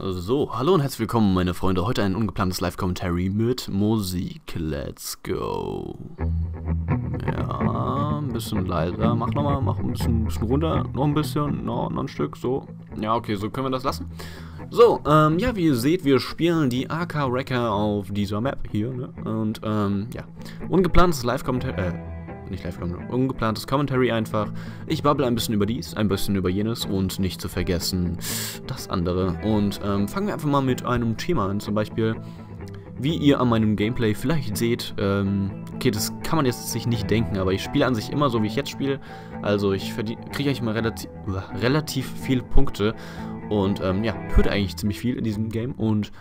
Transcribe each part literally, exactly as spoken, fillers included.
So, hallo und herzlich willkommen, meine Freunde. Heute ein ungeplantes Live-Commentary mit Musik. Let's go. Ja, ein bisschen leiser. Mach nochmal, mach ein bisschen, ein bisschen runter. Noch ein bisschen, no, noch ein Stück, so. Ja, okay, so können wir das lassen. So, ähm, ja, wie ihr seht, wir spielen die A K Wrecker auf dieser Map hier, ne? Und, ähm, ja. Ungeplantes Live-Commentary, äh, nicht Live-Commentary, ungeplantes Commentary einfach. Ich babble ein bisschen über dies, ein bisschen über jenes und nicht zu vergessen das andere. Und ähm, fangen wir einfach mal mit einem Thema an, zum Beispiel, wie ihr an meinem Gameplay vielleicht seht, ähm, okay, das kann man jetzt sich nicht denken, aber ich spiele an sich immer so, wie ich jetzt spiele. Also ich kriege eigentlich mal relativ, uh, relativ viele Punkte und ähm, ja, hört eigentlich ziemlich viel in diesem Game. Und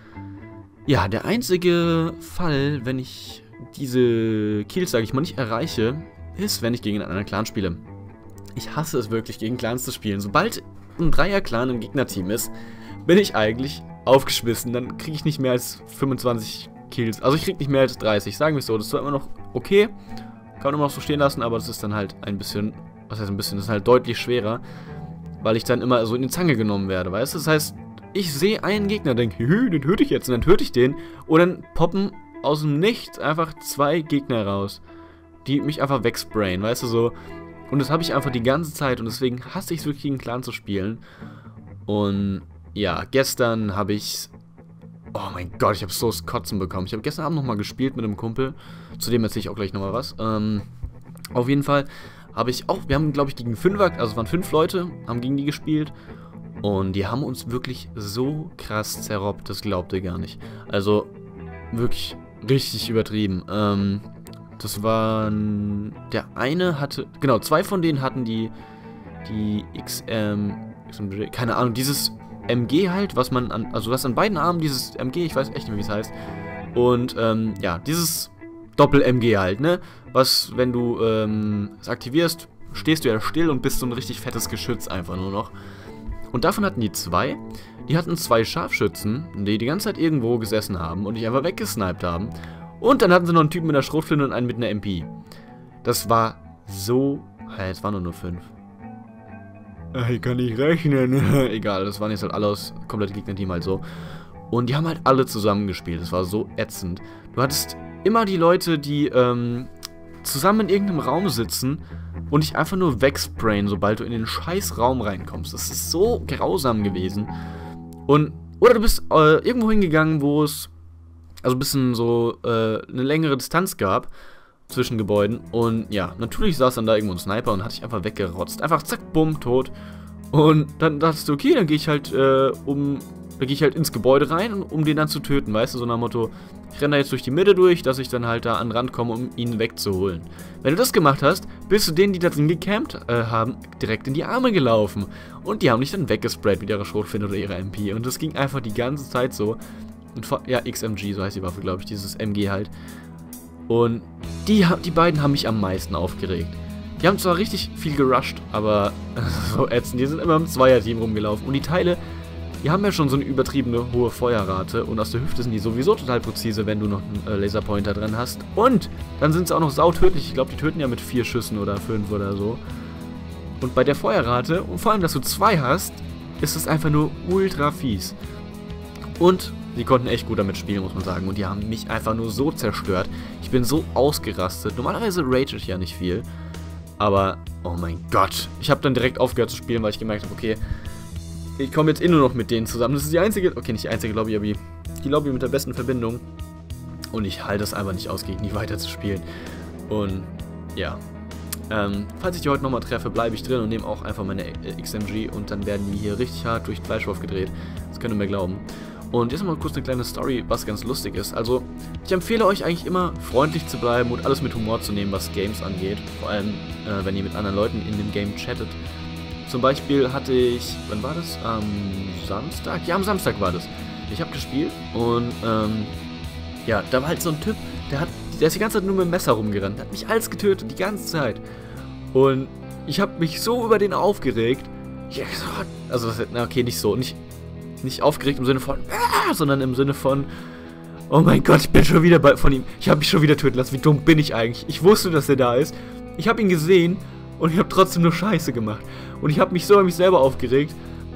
ja, der einzige Fall, wenn ich diese Kills, sage ich mal, nicht erreiche, ist, wenn ich gegen einen anderen Clan spiele. Ich hasse es wirklich, gegen Clans zu spielen. Sobald ein Dreier-Clan im Gegnerteam ist, bin ich eigentlich aufgeschmissen. Dann kriege ich nicht mehr als fünfundzwanzig Kills. Also ich kriege nicht mehr als dreißig, sagen wir es so. Das ist zwar immer noch okay, kann man immer noch so stehen lassen, aber das ist dann halt ein bisschen, was heißt ein bisschen, das ist halt deutlich schwerer, weil ich dann immer so in die Zange genommen werde, weißt du? Das heißt, ich sehe einen Gegner, denke, hü, den töte ich jetzt und dann töte ich den und dann poppen aus dem Nichts einfach zwei Gegner raus, die mich einfach wegsprayen, weißt du, so. Und das habe ich einfach die ganze Zeit und deswegen hasse ich es wirklich, gegen Clan zu spielen. Und ja, gestern habe ich, oh mein Gott, ich habe so das Kotzen bekommen. Ich habe gestern Abend nochmal gespielt mit einem Kumpel, zu dem erzähle ich auch gleich nochmal was. Ähm, auf jeden Fall habe ich auch, wir haben, glaube ich, gegen Fünfer, also es waren fünf Leute, haben gegen die gespielt. Und die haben uns wirklich so krass zerrobbt, das glaubt ihr gar nicht. Also, wirklich richtig übertrieben. Ähm, das waren, der eine hatte, genau, zwei von denen hatten die, die X M, keine Ahnung, dieses M G halt, was man an, also was an beiden Armen, dieses M G, ich weiß echt nicht mehr, wie es heißt. Und, ähm, ja, dieses Doppel-M G halt, ne, was, wenn du, ähm, es aktivierst, stehst du ja still und bist so ein richtig fettes Geschütz einfach nur noch. Und davon hatten die zwei. Die hatten zwei Scharfschützen, die die ganze Zeit irgendwo gesessen haben und die einfach weggesniped haben. Und dann hatten sie noch einen Typen mit einer Schrotflinte und einen mit einer M P. Das war so... Hey, es waren nur nur fünf. Ich kann nicht rechnen. Egal, das waren jetzt halt alle aus komplett Gegnerteam halt so. Und die haben halt alle zusammen gespielt. Das war so ätzend. Du hattest immer die Leute, die ähm, zusammen in irgendeinem Raum sitzen und dich einfach nur wegsprayen, sobald du in den scheiß Raum reinkommst. Das ist so grausam gewesen. Und, oder du bist äh, irgendwo hingegangen, wo es also ein bisschen so äh, eine längere Distanz gab zwischen Gebäuden. Und ja, natürlich saß dann da irgendwo ein Sniper und hat dich einfach weggerotzt. Einfach zack, bumm, tot. Und dann dachtest du, okay, dann gehe ich halt äh, um, dann gehe ich halt ins Gebäude rein, um den dann zu töten, weißt du, so nach dem Motto, ich renne da jetzt durch die Mitte durch, dass ich dann halt da an den Rand komme, um ihn wegzuholen. Wenn du das gemacht hast, bist du denen, die da drin gecampt äh, haben, direkt in die Arme gelaufen. Und die haben dich dann weggesprayt mit ihrer Schrotflinte oder ihrer M P. Und das ging einfach die ganze Zeit so. Und ja, X M G, so heißt die Waffe, glaube ich, dieses M G halt. Und die, die beiden haben mich am meisten aufgeregt. Die haben zwar richtig viel gerusht, aber so ätzend. Die sind immer im Zweierteam rumgelaufen. Und die Teile, die haben ja schon so eine übertriebene hohe Feuerrate. Und aus der Hüfte sind die sowieso total präzise, wenn du noch einen äh, Laserpointer dran hast. Und dann sind sie auch noch sautödlich. Ich glaube, die töten ja mit vier Schüssen oder fünf oder so. Und bei der Feuerrate, und vor allem, dass du zwei hast, ist es einfach nur ultra fies. Und sie konnten echt gut damit spielen, muss man sagen. Und die haben mich einfach nur so zerstört. Ich bin so ausgerastet. Normalerweise rage ich ja nicht viel. Aber, oh mein Gott. Ich habe dann direkt aufgehört zu spielen, weil ich gemerkt habe, okay, ich komme jetzt eh nur noch mit denen zusammen. Das ist die einzige, okay, nicht die einzige Lobby, aber die Lobby mit der besten Verbindung. Und ich halte es einfach nicht aus, gegen die weiter zu spielen. Und, ja. Ähm, falls ich die heute nochmal treffe, bleibe ich drin und nehme auch einfach meine X M G. Und dann werden die hier richtig hart durch den Fleischwurf gedreht. Das könnt ihr mir glauben. Und jetzt mal kurz eine kleine Story, was ganz lustig ist. Also, ich empfehle euch eigentlich immer, freundlich zu bleiben und alles mit Humor zu nehmen, was Games angeht. Vor allem, äh, wenn ihr mit anderen Leuten in dem Game chattet. Zum Beispiel hatte ich, wann war das? Am Samstag? Ja, am Samstag war das. Ich habe gespielt und, ähm, ja, da war halt so ein Typ, der hat, der ist die ganze Zeit nur mit dem Messer rumgerannt. Der hat mich alles getötet, die ganze Zeit. Und ich habe mich so über den aufgeregt. Ich, also, na okay, nicht so, nicht... Nicht aufgeregt im Sinne von, ah, sondern im Sinne von, oh mein Gott, ich bin schon wieder bei, von ihm, ich habe mich schon wieder töten lassen, wie dumm bin ich eigentlich? Ich wusste, dass er da ist, ich habe ihn gesehen und ich habe trotzdem nur Scheiße gemacht. Und ich habe mich so an mich selber aufgeregt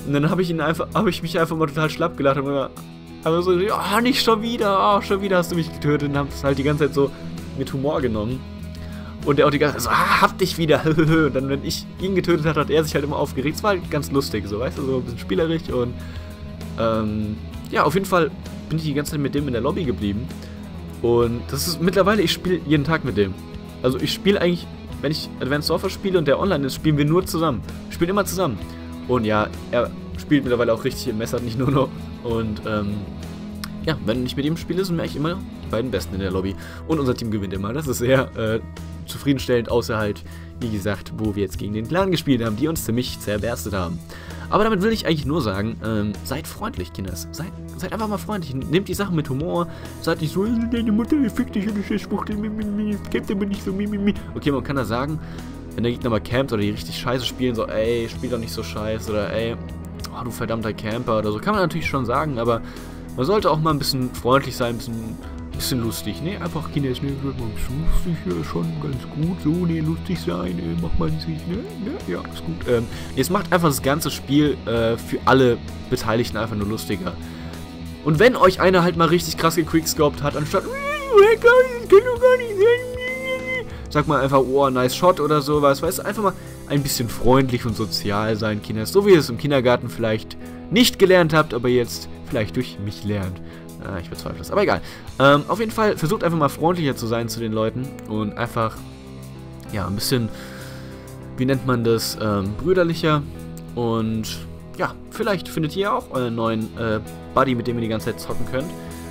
Und dann habe ich ihn einfach, habe ich mich einfach mal total schlapp gelacht und immer, aber so, ja, nicht schon wieder, oh, schon wieder hast du mich getötet. Und haben es halt die ganze Zeit so mit Humor genommen. Und der auch die ganze Zeit so, ah, hab dich wieder. Und dann, wenn ich ihn getötet habe, hat er sich halt immer aufgeregt. Es war halt ganz lustig, so, weißt du, so ein bisschen spielerisch. Und ähm, ja, auf jeden Fall bin ich die ganze Zeit mit dem in der Lobby geblieben. Und das ist mittlerweile, ich spiele jeden Tag mit dem. Also ich spiele eigentlich, wenn ich Advanced Warfare spiele und der online ist, spielen wir nur zusammen. Wir spielen immer zusammen. Und ja, er spielt mittlerweile auch richtig im Messer, nicht nur noch. Und ähm, ja, wenn ich mit ihm spiele, sind wir eigentlich immer die beiden Besten in der Lobby. Und unser Team gewinnt immer. Das ist sehr äh, zufriedenstellend, außer halt, wie gesagt, wo wir jetzt gegen den Clan gespielt haben, die uns ziemlich zerberstet haben. Aber damit will ich eigentlich nur sagen, ähm, seid freundlich, Kinders. Seid, seid einfach mal freundlich. Nehmt die Sachen mit Humor. Seid nicht so, deine Mutter fickt dich und ich Spruch, kämpft aber nicht so, mi. Okay, man kann da sagen, wenn der Gegner mal campt oder die richtig scheiße spielen, so, ey, spiel doch nicht so scheiße oder ey, oh, du verdammter Camper oder so, kann man natürlich schon sagen, aber man sollte auch mal ein bisschen freundlich sein, ein bisschen, bisschen lustig, ne? Einfach Kinder, ne, wird mal ein bisschen lustig, ja, schon ganz gut, so, ne, lustig sein, äh, mach mal nicht, ne, ne, ja, ist gut. Ähm, jetzt macht einfach das ganze Spiel äh, für alle Beteiligten einfach nur lustiger. Und wenn euch einer halt mal richtig krass gequickscoped hat, anstatt, das kann doch gar nicht sein, sag mal einfach, oh, nice shot oder sowas, weißt du, einfach mal ein bisschen freundlich und sozial sein, Kinder, so wie ihr es im Kindergarten vielleicht nicht gelernt habt, aber jetzt vielleicht durch mich lernt. Ah, ich bezweifle das, aber egal. Ähm, auf jeden Fall versucht einfach mal freundlicher zu sein zu den Leuten und einfach, ja, ein bisschen, wie nennt man das, ähm, brüderlicher. Und ja, vielleicht findet ihr auch euren neuen äh, Buddy, mit dem ihr die ganze Zeit zocken könnt.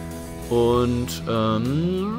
Und ähm,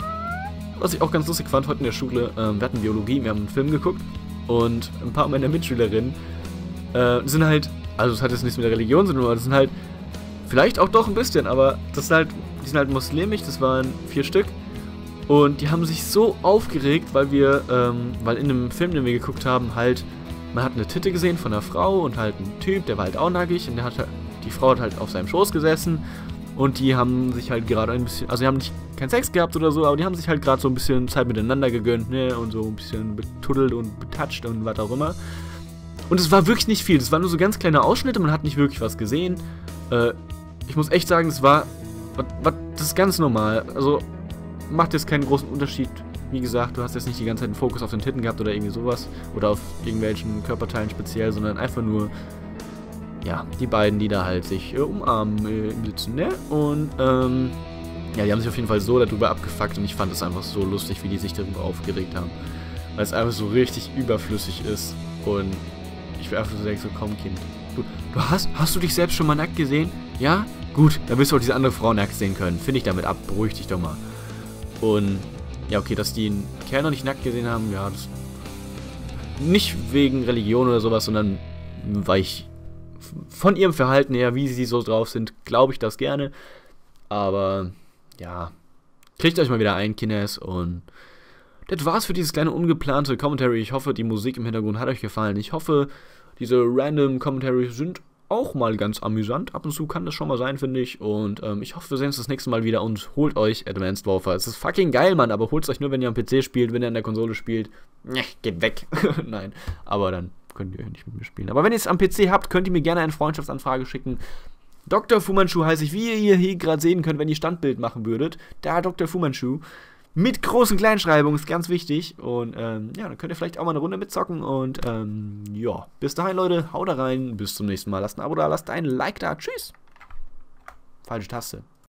was ich auch ganz lustig fand, heute in der Schule, ähm, wir hatten Biologie, wir haben einen Film geguckt und ein paar meiner Mitschülerinnen äh, sind halt, also das hat jetzt nichts mit der Religion zu tun, aber das sind halt vielleicht auch doch ein bisschen, aber das sind halt, die sind halt muslimisch, das waren vier Stück. Und die haben sich so aufgeregt, weil wir, ähm, weil in einem Film, den wir geguckt haben, halt, man hat eine Titte gesehen von einer Frau und halt ein Typ, der war halt auch nackig und der hat halt, die Frau hat halt auf seinem Schoß gesessen und die haben sich halt gerade ein bisschen, also die haben nicht keinen Sex gehabt oder so, aber die haben sich halt gerade so ein bisschen Zeit miteinander gegönnt, ne, und so ein bisschen betuddelt und betatscht und was auch immer. Und es war wirklich nicht viel, das waren nur so ganz kleine Ausschnitte, man hat nicht wirklich was gesehen. Äh, ich muss echt sagen, es war, was, was, das ist ganz normal, also macht jetzt keinen großen Unterschied. Wie gesagt, du hast jetzt nicht die ganze Zeit einen Fokus auf den Titten gehabt oder irgendwie sowas. Oder auf irgendwelchen Körperteilen speziell, sondern einfach nur, ja, die beiden, die da halt sich äh, umarmen äh, im Sitzen, ne? Und, ähm, ja, die haben sich auf jeden Fall so darüber abgefuckt und ich fand es einfach so lustig, wie die sich darüber aufgeregt haben. Weil es einfach so richtig überflüssig ist. Und ich will einfach so denken, so, komm, Kind. Du, du hast, hast du dich selbst schon mal nackt gesehen? Ja? Gut, dann wirst du auch diese andere Frau nackt sehen können. Finde ich damit ab, beruhig dich doch mal. Und ja, okay, dass die einen Kerl noch nicht nackt gesehen haben, ja, das nicht wegen Religion oder sowas, sondern weil ich von ihrem Verhalten her, wie sie so drauf sind, glaube ich das gerne. Aber ja, kriegt euch mal wieder ein, Kinders, und das war's für dieses kleine ungeplante Commentary. Ich hoffe, die Musik im Hintergrund hat euch gefallen. Ich hoffe, diese random Commentaries sind auch mal ganz amüsant. Ab und zu kann das schon mal sein, finde ich. Und ähm, ich hoffe, wir sehen uns das nächste Mal wieder und holt euch Advanced Warfare. Es ist fucking geil, Mann, aber holt es euch nur, wenn ihr am P C spielt, wenn ihr an der Konsole spielt. Ne, geht weg. Nein, aber dann könnt ihr nicht mit mir spielen. Aber wenn ihr es am P C habt, könnt ihr mir gerne eine Freundschaftsanfrage schicken. Doktor Fu Manchu heiße ich, wie ihr hier gerade sehen könnt, wenn ihr Standbild machen würdet. Da Doktor Fu Manchu. Mit großen Kleinschreibungen, ist ganz wichtig. Und ähm, ja, dann könnt ihr vielleicht auch mal eine Runde mitzocken. Und ähm, ja, bis dahin, Leute, haut da rein. Bis zum nächsten Mal. Lasst ein Abo da, lasst ein Like da. Tschüss. Falsche Taste.